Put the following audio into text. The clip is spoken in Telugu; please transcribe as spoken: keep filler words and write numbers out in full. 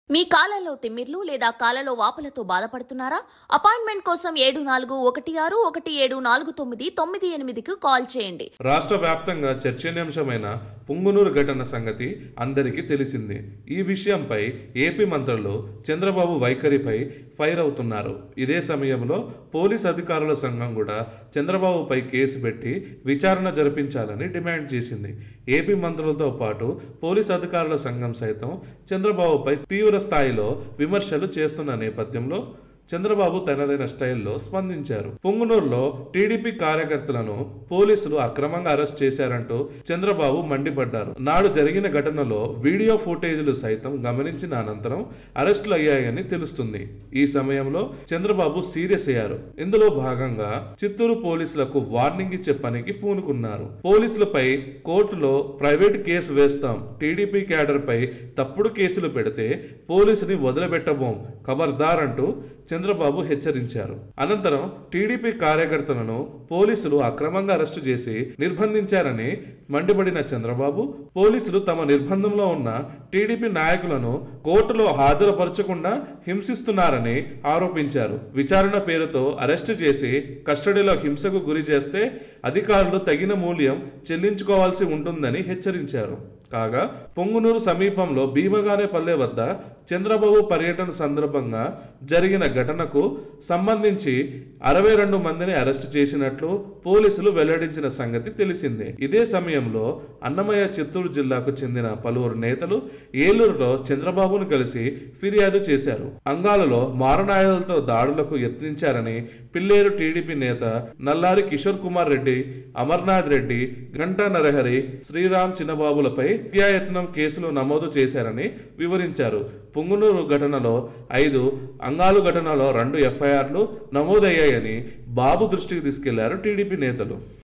మీ కాళ్ళలో తిమ్మిర్లు లేదా కాళ్ళలో వాపులతో బాధపడుతున్నారా? అపాయింట్మెంట్ కోసం ఏడు నాలుగు ఒకటి ఆరు ఒకటి ఏడు నాలుగు తొమ్మిది తొమ్మిది ఎనిమిదికి కాల్ చేయండి. రాష్ట్ర వ్యాప్తంగా చర్చనీయాంశమైన పుంగునూరు ఘటన సంగతి అందరికీ తెలిసిందే. ఈ విషయంపై ఏపీ మంత్రులు చంద్రబాబు వైఖరిపై ఫైర్ అవుతున్నారు. ఇదే సమయంలో పోలీస్ అధికారుల సంఘం కూడా చంద్రబాబుపై కేసు పెట్టి విచారణ జరిపించాలని డిమాండ్ చేసింది. ఏపీ మంత్రులతో పాటు పోలీస్ అధికారుల సంఘం సైతం చంద్రబాబుపై తీవ్ర స్థాయిలో విమర్శలు చేస్తున్న నేపథ్యంలో చంద్రబాబు తనదైన స్టైల్లో స్పందించారు. పుంగునూరులో టీడీపీ కార్యకర్తలను పోలీసులు అక్రమంగా అరెస్ట్ చేశారంటూ చంద్రబాబు మండిపడ్డారు. నాడు జరిగిన ఘటనలో వీడియో ఫుటేజీలు సైతం గమనించిన అనంతరం అరెస్టులు అయ్యాయని తెలుస్తుంది. ఈ సమయంలో చంద్రబాబు సీరియస్ అయ్యారు. ఇందులో భాగంగా చిత్తూరు పోలీసులకు వార్నింగ్ ఇచ్చే పనికి పూనుకున్నారు. పోలీసులపై కోర్టులో ప్రైవేట్ కేసు వేస్తాం, టీడీపీ క్యాడర్ పై తప్పుడు కేసులు పెడితే పోలీసుని వదిలిపెట్టబోం, ఖబర్దార్ అంటూ చంద్రబాబు హెచ్చరించారు. అనంతరం టీడీపీ కార్యకర్తలను పోలీసులు అక్రమంగా అరెస్టు చేసి నిర్బంధించారని మండిపడిన చంద్రబాబు, పోలీసులు తమ నిర్బంధంలో ఉన్న టీడీపీ నాయకులను కోర్టులో హాజరుపరచకుండా హింసిస్తున్నారని ఆరోపించారు. విచారణ పేరుతో అరెస్టు చేసి కస్టడీలో హింసకు గురి చేస్తే అధికారులు తగిన మూల్యం చెల్లించుకోవాల్సి ఉంటుందని హెచ్చరించారు. కాగా పొంగునూరు సమీపంలో భీమగానేపల్లె వద్ద చంద్రబాబు పర్యటన సందర్భంగా జరిగిన ఘటనకు సంబంధించి అరవై రెండు మందిని అరెస్టు చేసినట్లు పోలీసులు వెల్లడించిన సంగతి తెలిసిందే. ఇదే సమయంలో అన్నమయ్య చిత్తూరు జిల్లాకు చెందిన పలువురు నేతలు ఏలూరులో చంద్రబాబును కలిసి ఫిర్యాదు చేశారు. అంగాలలో మారణాయుధాలతో దాడులకు యత్నించారని పిల్లేరు టీడీపీ నేత నల్లారి కిషోర్ కుమార్ రెడ్డి, అమర్నాథ్ రెడ్డి, గంటా నరహరి, శ్రీరామ్ చిన్నబాబులపై హత్యాయత్నం కేసులు నమోదు చేశారని వివరించారు. పుంగునూరు ఘటనలో ఐదు, అంగాలు ఘటనలో రెండు ఎఫ్ఐఆర్లు నమోదయ్యాయని బాబు దృష్టికి తీసుకెళ్లారు టీడీపీ నేతలు.